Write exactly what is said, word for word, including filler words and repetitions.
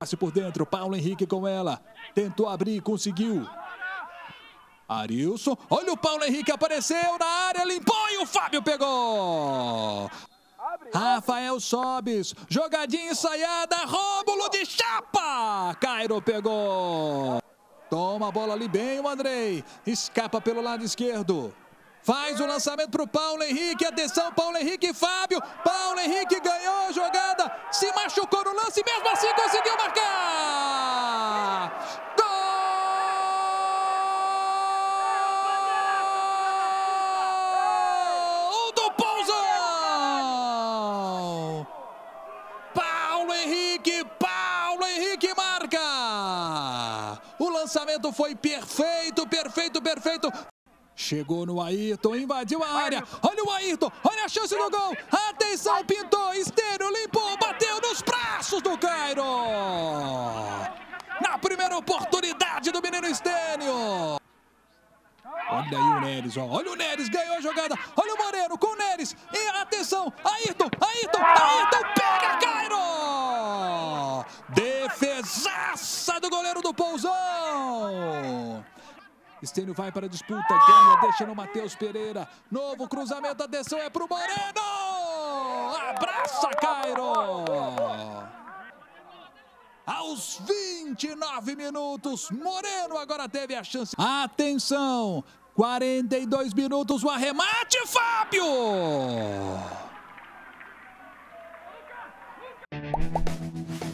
Passe por dentro, Paulo Henrique com ela. Tentou abrir, conseguiu. Arilson, olha o Paulo Henrique, apareceu na área, limpou e o Fábio pegou. Rafael Sobis, jogadinha ensaiada, Rômulo de chapa. Cairo pegou. Toma a bola ali bem o Andrei. Escapa pelo lado esquerdo. Faz o lançamento para o Paulo Henrique. Atenção, Paulo Henrique e Fábio. Paulo Henrique ganhou a jogada. Se machucou no lance, mesmo assim conseguiu marcar. Gol do Pousão. Paulo Henrique, Paulo Henrique marca. O lançamento foi perfeito, perfeito, perfeito. Chegou no Ayrton, invadiu a área. Olha o Ayrton, olha a chance do gol. Atenção, pintou, Estênio, limpou, bateu nos braços do Cairo. Na primeira oportunidade do menino Estênio. Olha aí o Neres, ó. Olha o Neres, ganhou a jogada. Olha o Moreno com o Neres. E atenção, Ayrton, Ayrton, Ayrton, pega Cairo. Defesaça do goleiro do Pousão. Estênio vai para a disputa, ganha, deixa no Matheus Pereira. Novo cruzamento, atenção, é pro Moreno! Abraça, Cairo! Aos vinte e nove minutos, Moreno agora teve a chance. Atenção! quarenta e dois minutos, o arremate, Fábio!